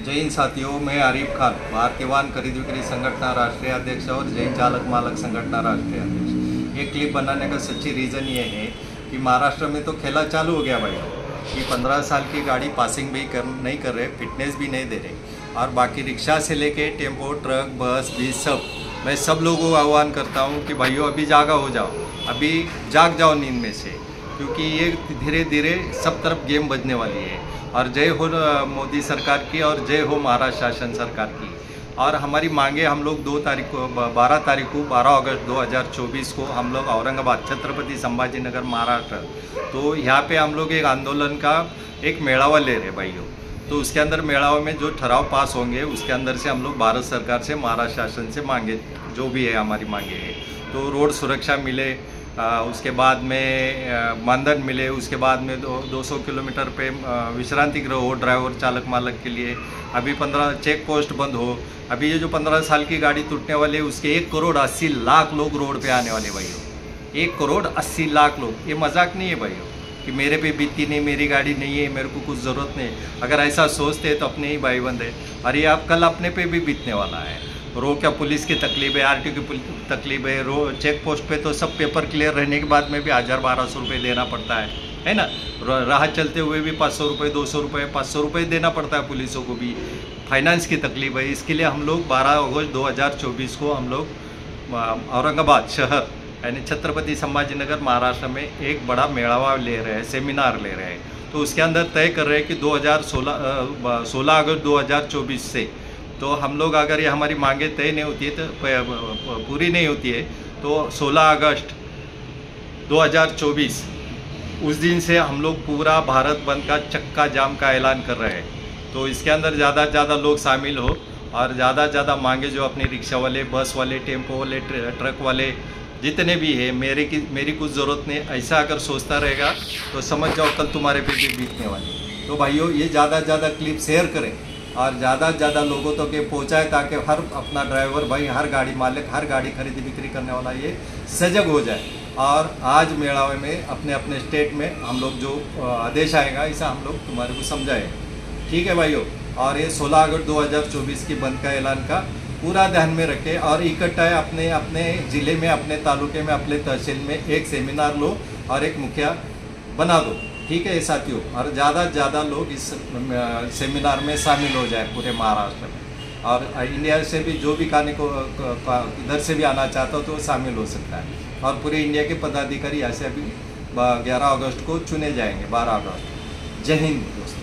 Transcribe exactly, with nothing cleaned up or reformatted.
जय हिंद साथियों, मैं आरिफ खान, भारतीय वाहन खरीद बिक्री संगठन राष्ट्रीय अध्यक्ष और जैन चालक मालक संगठन राष्ट्रीय अध्यक्ष। ये क्लिप बनाने का सच्ची रीज़न ये है कि महाराष्ट्र में तो खेला चालू हो गया भाई कि पंद्रह साल की गाड़ी पासिंग भी कर नहीं कर रहे, फिटनेस भी नहीं दे रहे, और बाकी रिक्शा से लेके टेम्पो, ट्रक, बस भी सब। मैं सब लोगों को आह्वान करता हूँ कि भाइयों अभी जागा हो जाओ, अभी जाग जाओ नींद में से, क्योंकि ये धीरे धीरे सब तरफ गेम बजने वाली है। और जय हो मोदी सरकार की और जय हो महाराष्ट्र शासन सरकार की। और हमारी मांगे हम लोग दो तारीख को बारह तारीख को बारह अगस्त दो हज़ार चौबीस को हम लोग औरंगाबाद छत्रपति संभाजी नगर महाराष्ट्र, तो यहाँ पे हम लोग एक आंदोलन का एक मेड़ावा ले रहे भाइयों। तो उसके अंदर मेड़ावा में जो ठराव पास होंगे उसके अंदर से हम लोग भारत सरकार से, महाराष्ट्र शासन से मांगे जो भी है हमारी मांगे है। तो रोड सुरक्षा मिले, आ, उसके बाद में मानधन मिले, उसके बाद में दो दो सौ किलोमीटर पे विश्रांति गृह हो ड्राइवर चालक मालक के लिए। अभी पंद्रह चेक पोस्ट बंद हो। अभी ये जो पंद्रह साल की गाड़ी टूटने वाली है उसके एक करोड़ अस्सी लाख लोग रोड पे आने वाले भाइयों। एक करोड़ अस्सी लाख लोग, ये मजाक नहीं है भाइयों कि मेरे पे बीती नहीं, मेरी गाड़ी नहीं है, मेरे को कुछ ज़रूरत नहीं। अगर ऐसा सोचते हैं तो अपने ही भाई बंद है। और ये आप कल अपने पे भी बीतने वाला है। रो क्या पुलिस की तकलीफ है, आरटीओ की तकलीफ है। रो चेक पोस्ट पे तो सब पेपर क्लियर रहने के बाद में भी हज़ार बारह सौ रुपये देना पड़ता है है ना। राह चलते हुए भी पाँच सौ रुपये, दो सौ रुपये, पाँच सौ रुपये देना पड़ता है पुलिसों को भी। फाइनेंस की तकलीफ है। इसके लिए हम लोग बारह अगस्त दो हज़ार चौबीस को हम लोग औरंगाबाद शहर यानी छत्रपति संभाजी नगर महाराष्ट्र में एक बड़ा मेड़ावा ले रहे हैं, सेमिनार ले रहे हैं। तो उसके अंदर तय कर रहे हैं कि दो हज़ार सोलह सोलह अगस्त दो हज़ार चौबीस से तो हम लोग, अगर ये हमारी मांगे तय नहीं होती है तो पूरी नहीं होती है, तो सोलह अगस्त दो हज़ार चौबीस उस दिन से हम लोग पूरा भारत बंद का चक्का जाम का ऐलान कर रहे हैं। तो इसके अंदर ज़्यादा से ज़्यादा लोग शामिल हो और ज़्यादा से ज़्यादा मांगे जो अपने रिक्शा वाले, बस वाले, टेम्पो वाले, ट्रक वाले जितने भी है, मेरे की मेरी कुछ ज़रूरत नहीं, ऐसा अगर सोचता रहेगा तो समझ जाओ कल तुम्हारे पे भी बीतने वाली। तो भाइयों ये ज़्यादा से ज़्यादा क्लिप शेयर करें और ज़्यादा से ज़्यादा लोगों तक ये पहुँचाए ताकि हर अपना ड्राइवर भाई, हर गाड़ी मालिक, हर गाड़ी खरीदी बिक्री करने वाला ये सजग हो जाए। और आज मेड़ावे में अपने अपने स्टेट में हम लोग जो आदेश आएगा ऐसा हम लोग तुम्हारे को समझाएंगे, ठीक है भाइयों। और ये सोलह अगस्त दो हज़ार चौबीस की बंद का ऐलान का पूरा ध्यान में रखें और इकट्ठा अपने अपने ज़िले में, अपने तालुके में, अपने तहसील में एक सेमिनार लो और एक मुखिया बना दो, ठीक है साथियों। और ज़्यादा से ज़्यादा लोग इस सेमिनार में शामिल हो जाए पूरे महाराष्ट्र में। और इंडिया से भी जो भी खाने को इधर से भी आना चाहता हो तो शामिल हो सकता है। और पूरे इंडिया के पदाधिकारी यहाँ से अभी ग्यारह अगस्त को चुने जाएंगे, बारह अगस्त। जय हिंद दोस्तों।